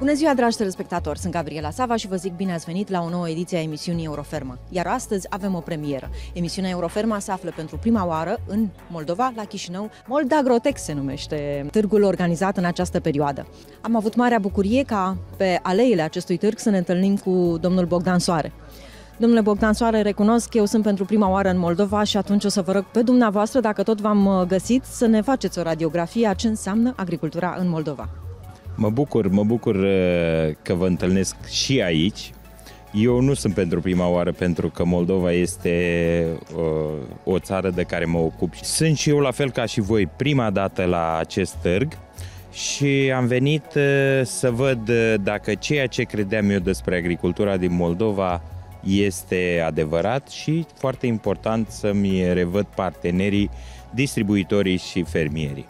Bună ziua, dragi telespectatori! Sunt Gabriela Sava și vă zic bine ați venit la o nouă ediție a emisiunii Euroferma. Iar astăzi avem o premieră. Emisiunea Euroferma se află pentru prima oară în Moldova, la Chișinău. Moldagrotec se numește târgul organizat în această perioadă. Am avut marea bucurie ca pe aleile acestui târg să ne întâlnim cu domnul Bogdan Soare. Domnule Bogdan Soare, recunosc că eu sunt pentru prima oară în Moldova și atunci o să vă rog pe dumneavoastră, dacă tot v-am găsit, să ne faceți o radiografie a ce înseamnă agricultura în Moldova. Mă bucur că vă întâlnesc și aici. Eu nu sunt pentru prima oară, pentru că Moldova este o țară de care mă ocup. Sunt și eu, la fel ca și voi, prima dată la acest târg și am venit să văd dacă ceea ce credeam eu despre agricultura din Moldova este adevărat și, foarte important, să-mi revăd partenerii, distribuitorii și fermierii.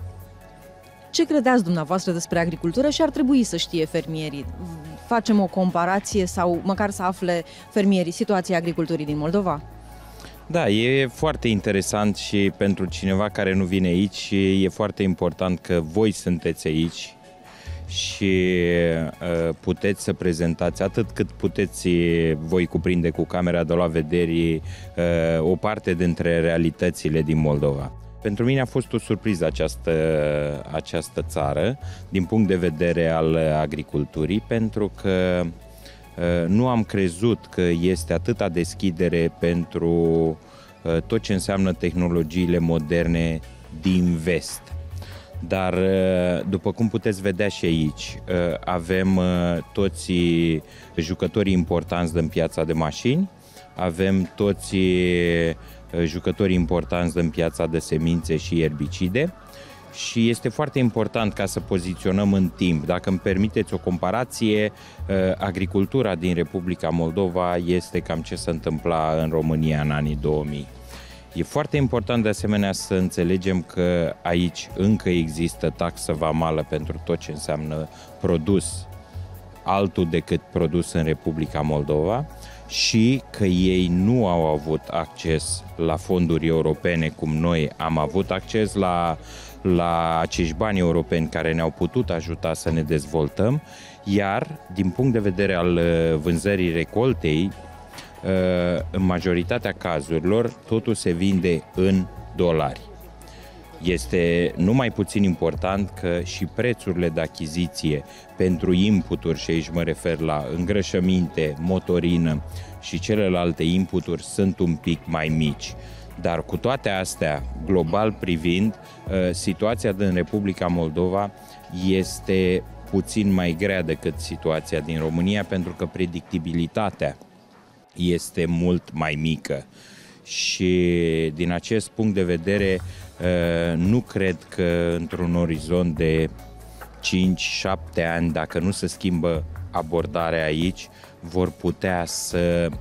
Ce credeți dumneavoastră despre agricultură și ar trebui să știe fermierii? Facem o comparație sau măcar să afle fermierii situația agriculturii din Moldova? Da, e foarte interesant și pentru cineva care nu vine aici, e foarte important că voi sunteți aici și puteți să prezentați atât cât puteți voi cuprinde cu camera de la vedere o parte dintre realitățile din Moldova. Pentru mine a fost o surpriză această țară din punct de vedere al agriculturii, pentru că nu am crezut că este atâta deschidere pentru tot ce înseamnă tehnologiile moderne din vest. Dar, după cum puteți vedea și aici, avem toți jucătorii importanți din piața de mașini, avem toți jucători importanți în piața de semințe și erbicide și este foarte important ca să poziționăm în timp. Dacă îmi permiteți o comparație, agricultura din Republica Moldova este cam ce se întâmpla în România în anii 2000. E foarte important de asemenea să înțelegem că aici încă există taxă vamală pentru tot ce înseamnă produs altul decât produs în Republica Moldova și că ei nu au avut acces la fonduri europene cum noi am avut acces la acești bani europeni care ne-au putut ajuta să ne dezvoltăm, iar din punct de vedere al vânzării recoltei, în majoritatea cazurilor totul se vinde în dolari. Este numai puțin important că și prețurile de achiziție pentru inputuri, și aici mă refer la îngrășăminte, motorină și celelalte inputuri, sunt un pic mai mici. Dar cu toate astea, global privind, situația din Republica Moldova este puțin mai grea decât situația din România, pentru că predictibilitatea este mult mai mică. Și din acest punct de vedere, nu cred că într-un orizont de 5-7 ani, dacă nu se schimbă abordarea aici, vor putea să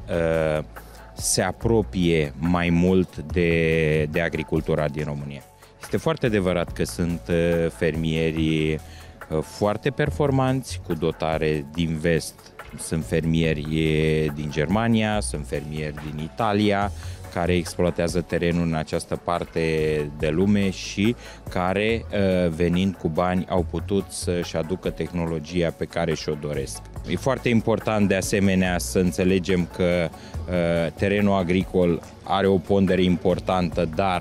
se apropie mai mult de agricultura din România. Este foarte adevărat că sunt fermieri foarte performanți, cu dotare din vest. Sunt fermieri din Germania, sunt fermieri din Italia, care exploatează terenul în această parte de lume și care, venind cu bani, au putut să-și aducă tehnologia pe care și-o doresc. E foarte important de asemenea să înțelegem că terenul agricol are o pondere importantă, dar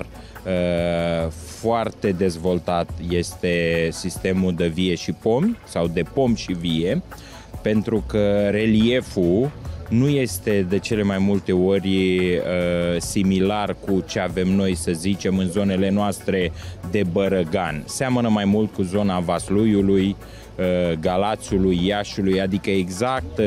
foarte dezvoltat este sistemul de vie și pomi sau de pom și vie, pentru că relieful nu este de cele mai multe ori similar cu ce avem noi, să zicem, în zonele noastre de Bărăgan. Seamănă mai mult cu zona Vasluiului, Galațiului, Iașului, adică exact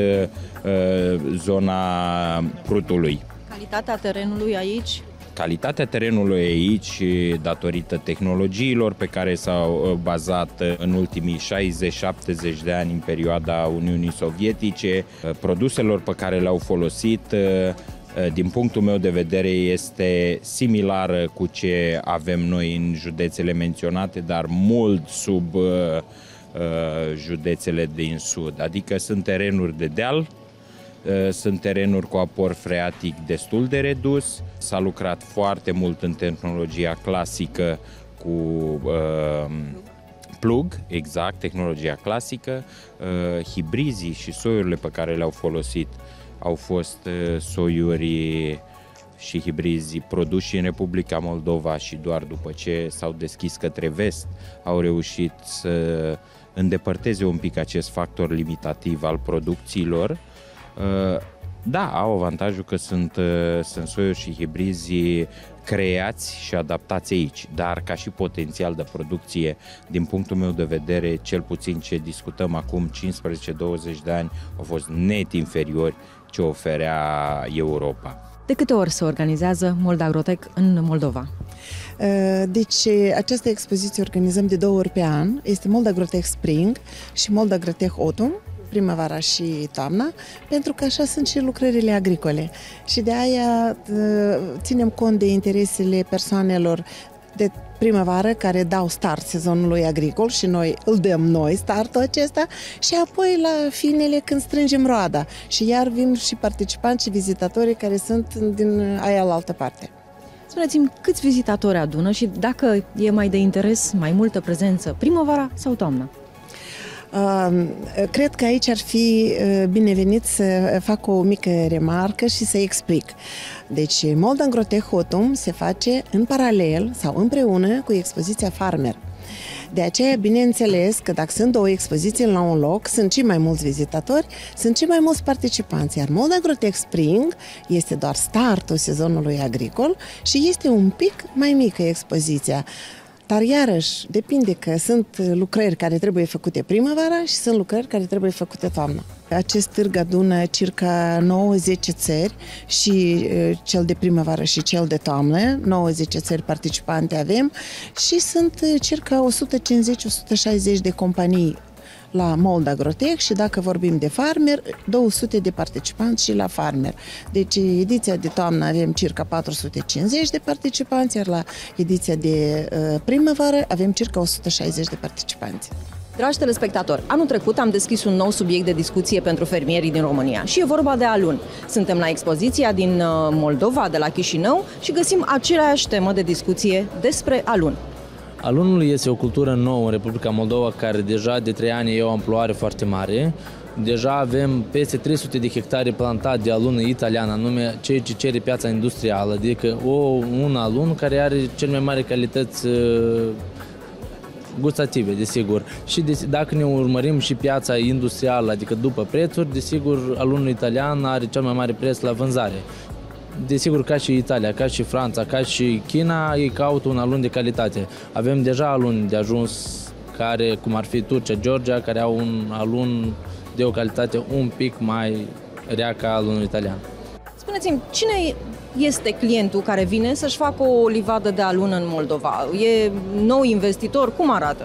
zona Prutului. Calitatea terenului aici? Calitatea terenului aici, datorită tehnologiilor pe care s-au bazat în ultimii 60-70 de ani în perioada Uniunii Sovietice, produselor pe care le-au folosit, din punctul meu de vedere, este similară cu ce avem noi în județele menționate, dar mult sub județele din sud. Adică sunt terenuri de deal, sunt terenuri cu aport freatic destul de redus. S-a lucrat foarte mult în tehnologia clasică cu plug, exact, tehnologia clasică. Hibrizii și soiurile pe care le-au folosit au fost soiuri și hibrizi produși în Republica Moldova și doar după ce s-au deschis către vest au reușit să îndepărteze un pic acest factor limitativ al producțiilor. Da, au avantajul că sunt soiuri și hibrizi creați și adaptați aici, dar ca și potențial de producție, din punctul meu de vedere, cel puțin ce discutăm acum 15-20 de ani, au fost net inferiori ce oferea Europa. De câte ori se organizează Moldagrotech în Moldova? Deci, această expoziție organizăm de 2 ori pe an. Este Moldagrotech Spring și Moldagrotech Autumn, primăvara și toamna, pentru că așa sunt și lucrările agricole. Și de aia ținem cont de interesele persoanelor de primăvară care dau start sezonului agricol și noi îl dăm startul acesta și apoi la finele când strângem roada și iar vin și participanți și vizitatorii care sunt din aia la altă parte. Spuneți-mi, câți vizitatori adună și dacă e mai de interes, mai multă prezență, primăvara sau toamna? Cred că aici ar fi binevenit să fac o mică remarcă și să explic. Deci, Moldagrotech Autumn se face în paralel sau împreună cu expoziția Farmer. De aceea, bineînțeles că dacă sunt 2 expoziții la un loc, sunt și mai mulți vizitatori, sunt și mai mulți participanți, iar Moldagrotech Spring este doar startul sezonului agricol și este un pic mai mică expoziția. Dar iarăși, depinde că sunt lucrări care trebuie făcute primăvara și sunt lucrări care trebuie făcute toamna. Acest târg adună circa 9-10 țări și cel de primăvară și cel de toamnă, 9-10 țări participante avem și sunt circa 150-160 de companii la Moldagrotech și dacă vorbim de Farmer, 200 de participanți și la Farmer. Deci ediția de toamnă avem circa 450 de participanți, iar la ediția de primăvară avem circa 160 de participanți. Dragi telespectatori, anul trecut am deschis un nou subiect de discuție pentru fermierii din România și e vorba de alun. Suntem la expoziția din Moldova, de la Chișinău și găsim aceeași temă de discuție despre alun. Alunul este o cultură nouă în Republica Moldova care deja de 3 ani e o amploare foarte mare. Deja avem peste 300 de hectare plantat de alun italian, anume ceea ce cere piața industrială, adică un alun care are cele mai mari calități gustative, desigur. Și dacă ne urmărim și piața industrială, adică după prețuri, desigur, alunul italian are cel mai mare preț la vânzare. Desigur, ca și Italia, ca și Franța, ca și China, ei caută un alun de calitate. Avem deja aluni de ajuns, care, cum ar fi Turcia, Georgia, care au un alun de o calitate un pic mai rea ca alunul italian. Spuneți-mi, cine este clientul care vine să-și facă o livadă de alun în Moldova? E nou investitor? Cum arată?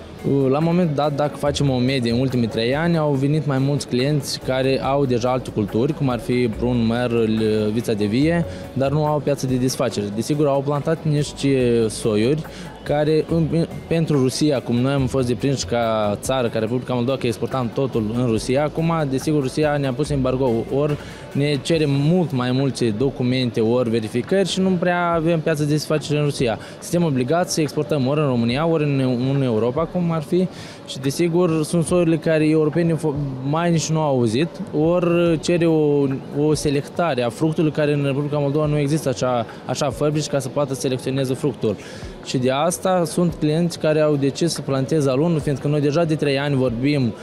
La moment dat, dacă facem o medie în ultimii 3 ani, au venit mai mulți clienți care au deja alte culturi, cum ar fi prun, merl, vița de vie, dar nu au piață de desfacere. Desigur, au plantat niște soiuri care pentru Rusia, cum noi am fost deprinși ca țară, ca Republica Moldova, că exportam totul în Rusia, acum, desigur, Rusia ne-a pus embargo, ori ne cere mult mai multe documente, ori verificări și nu prea avem piață de desfacere în Rusia. Suntem obligați să exportăm ori în România, ori în Europa, cum ar fi, și desigur sunt soiurile care europenii mai nici nu au auzit, ori cere o selectare a fructului care în Republica Moldova nu există așa fabrici ca să poată selecționeze fructul. Și de asta sunt clienți care au decis să planteze alunul, fiindcă noi deja de 3 ani vorbim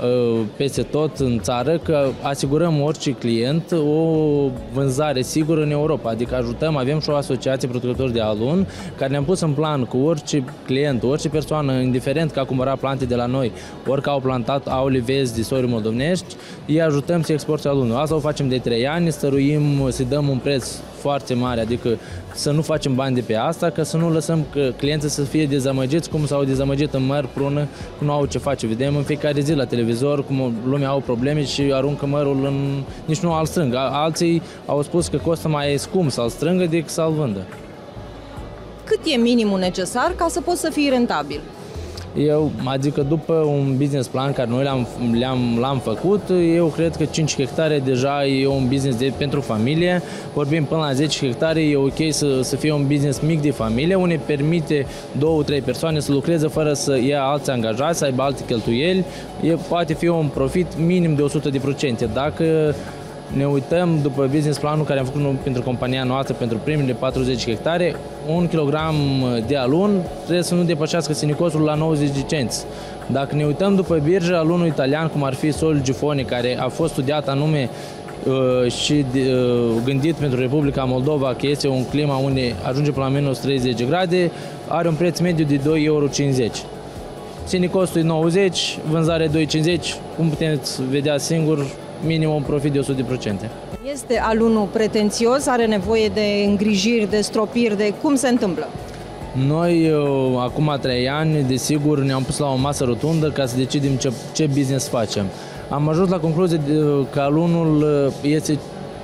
peste tot în țară că asigurăm orice client o vânzare sigură în Europa, adică ajutăm, avem și o asociație producători de alun care ne-am pus în plan cu orice client, orice persoană, indiferent că a cumpărat plante de la noi, ori că au plantat, au livezi de soiuri moldovenești, îi ajutăm să exporte alunul. Asta o facem de 3 ani, stăruim să dăm un preț foarte mare, adică să nu facem bani de pe asta, ca să nu lăsăm clienții să fie dezamăgiți cum s-au dezamăgit în măr, prună, că nu au ce face. Vedem în fiecare zi la televizor cum lumea au probleme și aruncă mărul nici nu al strâng. Alții au spus că costă mai scump să-l strângă decât să-l vândă. Cât e minimul necesar ca să poți să fii rentabil? Adică după un business plan care noi l-am făcut, eu cred că 5 hectare deja e un business pentru familie. Vorbim până la 10 hectare, e ok să fie un business mic de familie, unde permite 2-3 persoane să lucreze fără să ia alți angajați, să aibă alte cheltuieli. Poate fi un profit minim de 100%. Dacă ne uităm după business planul care am făcut pentru compania noastră pentru primele 40 hectare, 1 kg de alun trebuie să nu depășească sinicosul la 90 de cenți. Dacă ne uităm după birjă, alunul italian, cum ar fi Sol Gifoni, care a fost studiat anume și gândit pentru Republica Moldova, că este un clima unde ajunge până la minus 30 de grade, are un preț mediu de 2,50 euro. Sinicostul e 90, vânzare 2,50, cum puteți vedea singur, minim un profit de 100%. Este alunul pretențios, are nevoie de îngrijiri, de stropiri, de cum se întâmplă? Noi, acum 3 ani, desigur, ne-am pus la o masă rotundă ca să decidem ce business facem. Am ajuns la concluzie că alunul este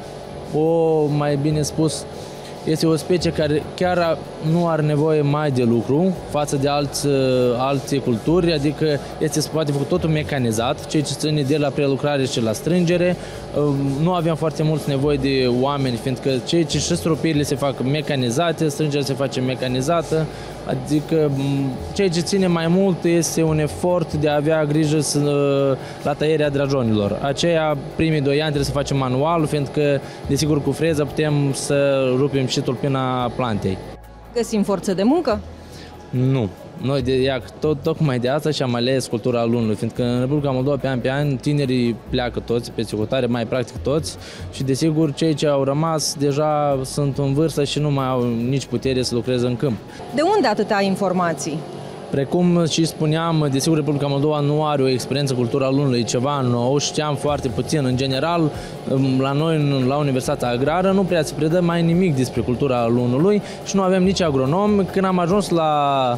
mai bine spus, este o specie care chiar nu are nevoie mai de lucru față de alte culturi, adică se poate făcut totul mecanizat, ceea ce ține de la prelucrare și la strângere. Nu aveam foarte mulți nevoie de oameni, fiindcă ceea ce și stropirile se fac mecanizate, strângerea se face mecanizată, adică ceea ce ține mai mult este un efort de a avea grijă la tăierea drajonilor. Aceea, primii 2 ani trebuie să facem manual, fiindcă, desigur, cu freza putem să rupem și tulpina plantei. Găsim forță de muncă? Nu. Noi tocmai de asta și-am ales cultura alunului, fiindcă în Republica Moldova pe an tinerii pleacă toți, pe hotare, mai practic toți, și desigur cei ce au rămas deja sunt în vârstă și nu mai au nici putere să lucreze în câmp. De unde atâtea informații? Precum și spuneam, desigur Republica Moldova nu are o experiență cultura alunului, ceva nou, știam foarte puțin. În general, la noi, la Universitatea Agrară, nu prea se predă mai nimic despre cultura alunului și nu avem nici agronomi. Când am ajuns la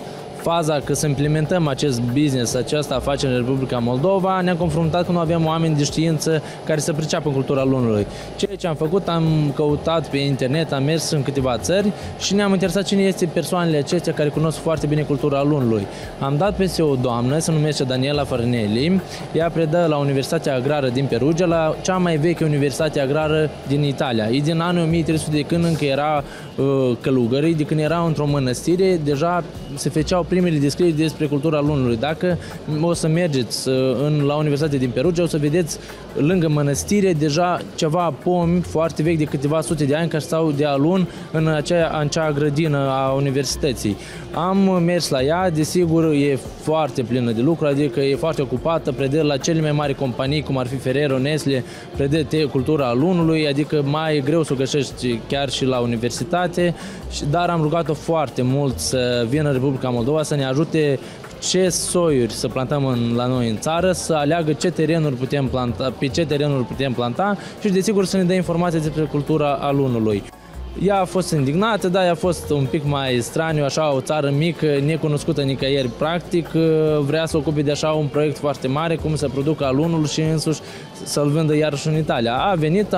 faza că să implementăm acest business, această afacere în Republica Moldova, ne-am confruntat că nu avem oameni de știință care să priceapă în cultura alunului. Ceea ce am făcut, am căutat pe internet, am mers în câteva țări și ne-am interesat cine este persoanele acestea care cunosc foarte bine cultura alunului. Am dat peste o doamnă, se numește Daniela Farnelli, ea predă la Universitatea Agrară din Perugia, la cea mai veche universitate agrară din Italia. E din anul 1300, de când încă era călugării, de când erau într-o mănăstire, deja se făceau primele descrieri despre cultura alunului. Dacă o să mergeți la Universitatea din Perugia, o să vedeți lângă mănăstire deja ceva pomi foarte vechi de câteva sute de ani care stau de alun în acea grădină a universității. Am mers la ea, desigur e foarte plină de lucru, adică e foarte ocupată, predă la cele mai mari companii, cum ar fi Ferrero, Nestle, predă cultura alunului, adică mai e greu să o găsești chiar și la universitate, dar am rugat-o foarte mult să vină în Republica Moldova să ne ajute ce soiuri să plantăm la noi în țară, să aleagă ce terenuri putem planta, pe ce terenuri putem planta și desigur să ne dea informații despre cultura alunului. Ea a fost indignată, dar ea a fost un pic mai straniu, așa o țară mică, necunoscută nicăieri practic, vrea să ocupe de așa un proiect foarte mare, cum să producă alunul și însuși să-l vândă iarăși în Italia. A venit,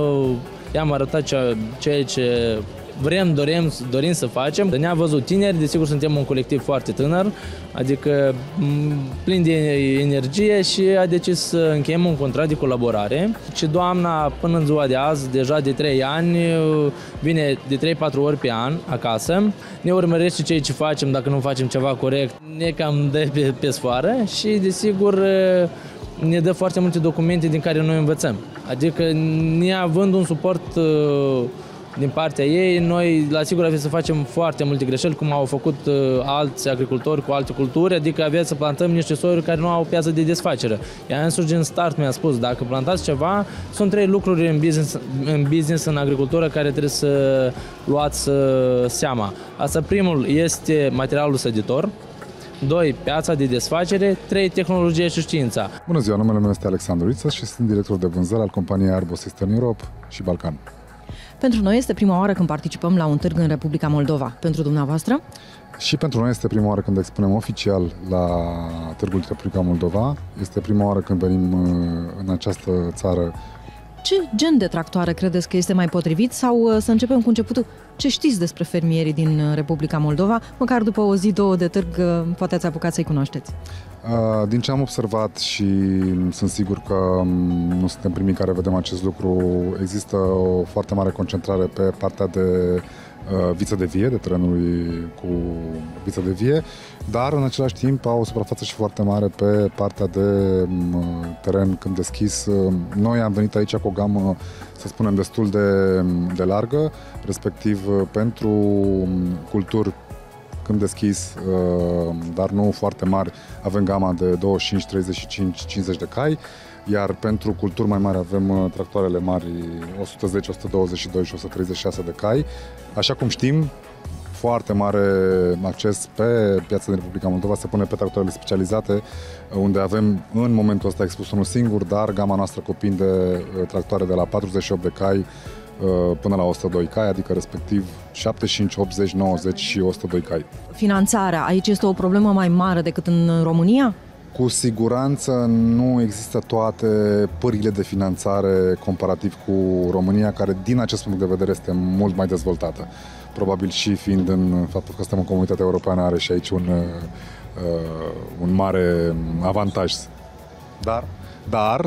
i-am arătat ceea ce dorim să facem. Ne-a văzut tineri, desigur suntem un colectiv foarte tânăr, adică plin de energie și a decis să încheiem un contract de colaborare. Și doamna, până în ziua de azi, deja de 3 ani, vine de 3-4 ori pe an acasă, ne urmărește ceea ce facem, dacă nu facem ceva corect, ne cam dă pe sfoară și desigur ne dă foarte multe documente din care noi învățăm. Adică neavând un suport din partea ei, noi la sigur avem să facem foarte multe greșeli, cum au făcut alți agricultori cu alte culturi, adică avem să plantăm niște soiuri care nu au o piață de desfacere. Ea însuși din start mi-a spus, dacă plantați ceva, sunt 3 lucruri în business, în agricultură, care trebuie să luați seama. Asta primul este materialul săditor, 2. Piața de desfacere, 3. Tehnologie și știința. Bună ziua, numele meu este Alexandru Iță și sunt director de vânzări al companiei Arbos Eastern Europe și Balcan. Pentru noi este prima oară când participăm la un târg în Republica Moldova. Pentru dumneavoastră? Și pentru noi este prima oară când expunem oficial la Târgul Republica Moldova. Este prima oară când venim în această țară Ce gen de tractoare credeți că este mai potrivit sau să începem cu începutul? Ce știți despre fermierii din Republica Moldova? Măcar după o zi, două de târg, poate ați apucat să-i cunoașteți. Din ce am observat și sunt sigur că nu suntem primii care vedem acest lucru, există o foarte mare concentrare pe partea de viță de vie, de terenului cu viță de vie, dar în același timp au o suprafață și foarte mare pe partea de teren câmp deschis. Noi am venit aici cu o gamă, să spunem, destul de largă, respectiv pentru culturi câmp deschis, dar nu foarte mari, avem gama de 25, 35, 50 de cai, iar pentru culturi mai mari avem tractoarele mari 110, 122 și 136 de cai. Așa cum știm, foarte mare acces pe piața din Republica Moldova se pune pe tractoarele specializate, unde avem în momentul ăsta expus unul singur, dar gama noastră cuprinde tractoare de la 48 de cai până la 102 cai, adică respectiv 75, 80, 90 și 102 cai. Finanțarea aici este o problemă mai mare decât în România? Cu siguranță nu există toate pârghile de finanțare comparativ cu România, care din acest punct de vedere este mult mai dezvoltată. Probabil și fiind în faptul că suntem în comunitatea europeană, are și aici un mare avantaj. Dar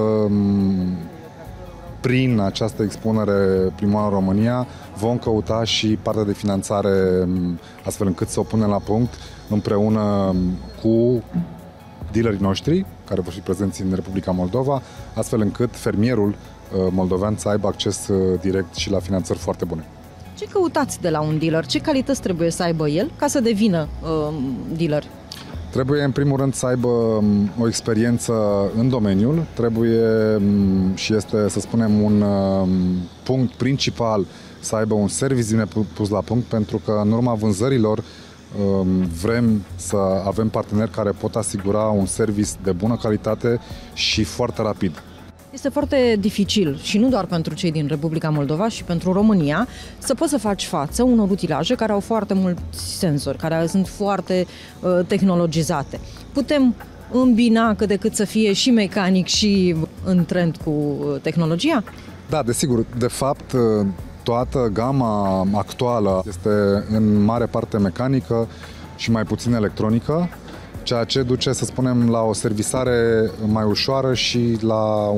prin această expunere prima în România vom căuta și partea de finanțare astfel încât să o punem la punct împreună cu dealerii noștri, care vor fi prezenți în Republica Moldova, astfel încât fermierul moldovean să aibă acces direct și la finanțări foarte bune. Ce căutați de la un dealer? Ce calități trebuie să aibă el ca să devină dealer? Trebuie, în primul rând, să aibă o experiență în domeniul, trebuie și este, să spunem, un punct principal să aibă un serviciu bine pus la punct, pentru că în urma vânzărilor vrem să avem parteneri care pot asigura un serviciu de bună calitate și foarte rapid. Este foarte dificil și nu doar pentru cei din Republica Moldova și pentru România să poți să faci față unor utilaje care au foarte mulți senzori, care sunt foarte tehnologizate. Putem îmbina cât de cât să fie și mecanic și în trend cu tehnologia? Da, desigur. De fapt, toată gama actuală este în mare parte mecanică și mai puțin electronică, ceea ce duce, să spunem, la o servisare mai ușoară și la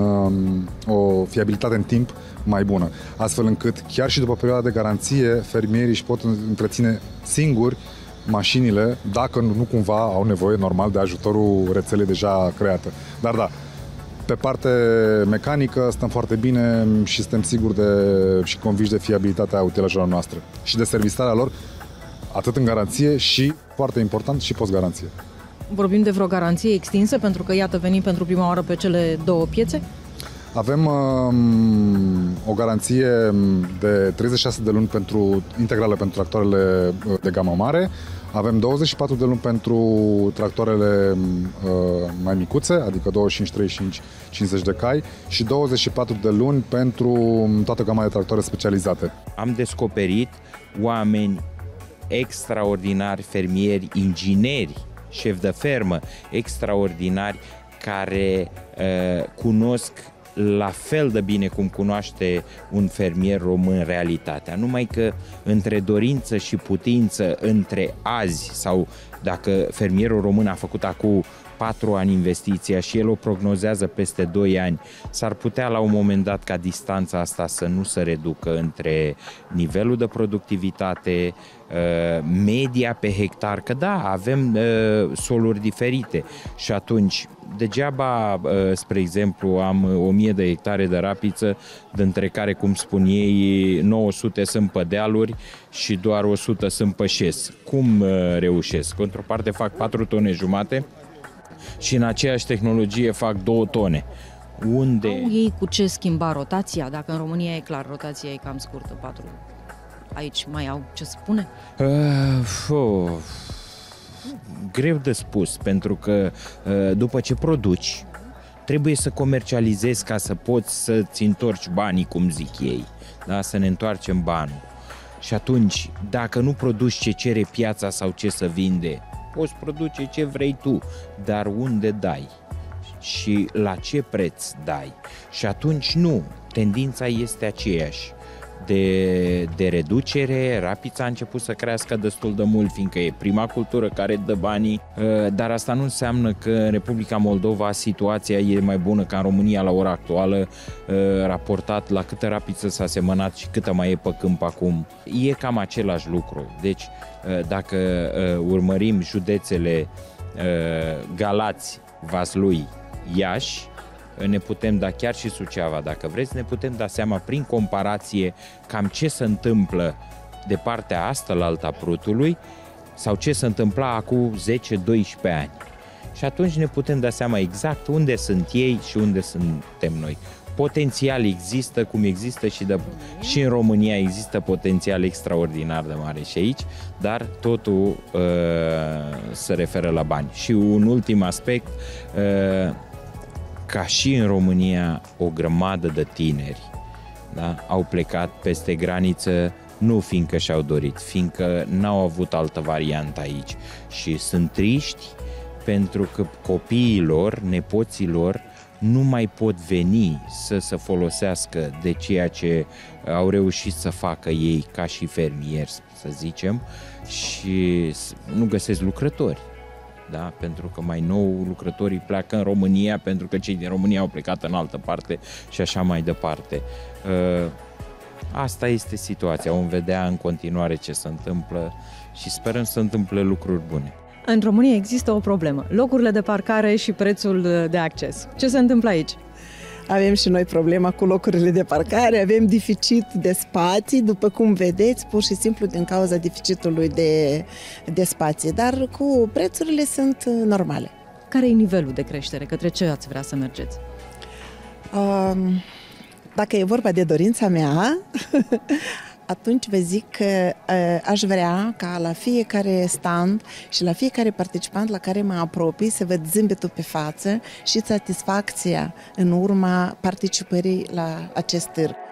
o fiabilitate în timp mai bună. Astfel încât, chiar și după perioada de garanție, fermierii își pot întreține singuri mașinile, dacă nu cumva au nevoie normal de ajutorul rețelei deja creată. Dar da, pe parte mecanică stăm foarte bine și suntem siguri și convinși de fiabilitatea utilajelor noastre și de servisarea lor, atât în garanție și, foarte important, și post-garanție. Vorbim de vreo garanție extinsă, pentru că, iată, venim pentru prima oară pe cele două piețe? Avem o garanție de 36 de luni integrală pentru tractoarele de gamă mare, avem 24 de luni pentru tractoarele mai micuțe, adică 25, 35, 50 de cai și 24 de luni pentru toată gama de tractoare specializate. Am descoperit oameni extraordinari, fermieri, ingineri, șefi de fermă extraordinari care cunosc la fel de bine cum cunoaște un fermier român realitatea. Numai că între dorință și putință, între azi sau dacă fermierul român a făcut acum 4 ani investiția și el o prognozează peste 2 ani, s-ar putea la un moment dat ca distanța asta să nu se reducă între nivelul de productivitate, media pe hectar, că da, avem soluri diferite și atunci degeaba, spre exemplu, am 1000 de hectare de rapiță, dintre care, cum spun ei, 900 sunt pe dealuri și doar 100 sunt pe șes. Cum reușesc? Într-o parte fac 4 tone jumate și în aceeași tehnologie fac 2 tone. Unde? Au ei cu ce schimba rotația? Dacă în România e clar, rotația e cam scurtă, 4. Aici mai au ce spune? Greu de spus, pentru că după ce produci, trebuie să comercializezi ca să poți să-ți întorci banii, cum zic ei, da? Să ne întoarcem banul. Și atunci, dacă nu produci ce cere piața sau ce să vinde, poți produce ce vrei tu, dar unde dai? și la ce preț dai. Și atunci nu, tendința este aceeași. De reducere, rapița a început să crească destul de mult, fiindcă e prima cultură care dă banii, dar asta nu înseamnă că în Republica Moldova situația e mai bună ca în România la ora actuală, raportat la câtă rapiță s-a semănat și câtă mai e pe câmp acum. E cam același lucru. Deci, dacă urmărim județele Galați, Vaslui, Iași, ne putem da, chiar și Suceava, dacă vreți, ne putem da seama prin comparație cam ce se întâmplă de partea asta la alta Prutului sau ce se întâmpla acum 10-12 ani. Și atunci ne putem da seama exact unde sunt ei și unde suntem noi. Potențial există, cum există și în România există potențial extraordinar de mare și aici, dar totul se referă la bani. Și un ultim aspect, ca și în România, o grămadă de tineri, da, au plecat peste graniță, nu fiindcă și-au dorit, fiindcă n-au avut altă variantă aici. Și sunt triști pentru că copiilor, nepoților, nu mai pot veni să se folosească de ceea ce au reușit să facă ei ca și fermieri, să zicem, și nu găsesc lucrători. Da? Pentru că mai nou lucrătorii pleacă în România pentru că cei din România au plecat în altă parte și așa mai departe. Asta este situația. Vom vedea în continuare ce se întâmplă și sperăm să întâmple lucruri bune. În România există o problemă, locurile de parcare și prețul de acces. Ce se întâmplă aici? Avem și noi problema cu locurile de parcare, avem deficit de spații, după cum vedeți, pur și simplu din cauza deficitului de spații, dar cu prețurile sunt normale. Care e nivelul de creștere? Către ce ați vrea să mergeți? Dacă e vorba de dorința mea, atunci vă zic că aș vrea ca la fiecare stand și la fiecare participant la care mă apropii să văd zâmbetul pe față și satisfacția în urma participării la acest târg.